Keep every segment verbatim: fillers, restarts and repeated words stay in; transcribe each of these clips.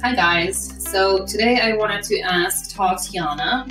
Hi guys, so today I wanted to ask Tatiana,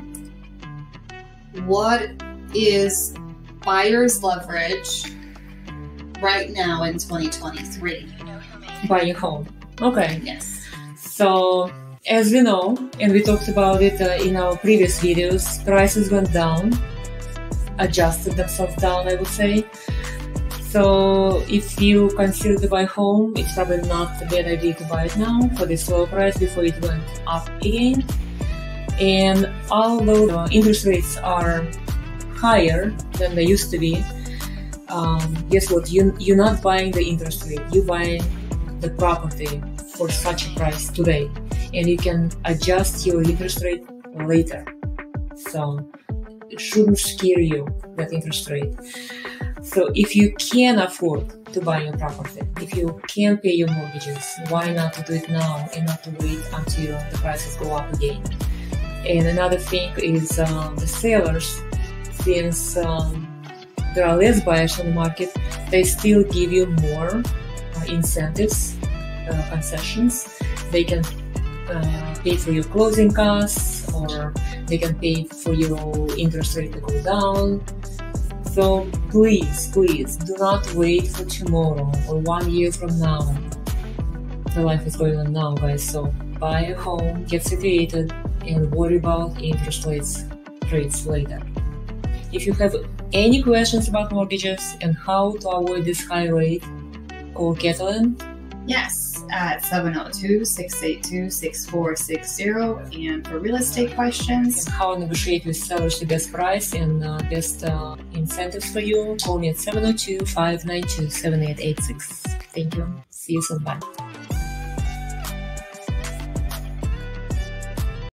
what is buyer's leverage right now in twenty twenty-three? Buying a home. Okay. Yes. So, as we know, and we talked about it uh, in our previous videos, prices went down, adjusted themselves down, I would say. So, if you consider to buy a home, it's probably not a bad idea to buy it now for this low price before it went up again. And although the interest rates are higher than they used to be, um, guess what? You, you're not buying the interest rate, you're buying the property for such a price today. And you can adjust your interest rate later. So, it shouldn't scare you, that interest rate. So if you can afford to buy your property, if you can pay your mortgages, why not to do it now and not to wait until the prices go up again? And another thing is um, the sellers, since um, there are less buyers on the market, they still give you more uh, incentives, uh, concessions. They can uh, pay for your closing costs, or they can pay for your interest rate to go down. So please, please do not wait for tomorrow or one year from now. The life is going on now, guys. So buy a home, get situated, and worry about interest rates, rates later. If you have any questions about mortgages and how to avoid this high rate, call Katalin. Yes, at seven oh two, six eight two, six four six zero. And for real estate questions, how to negotiate with sellers the best price and uh, best uh, incentives for you, call me at seven oh two, five nine two, seven eight eight six. Thank you. See you soon. Bye.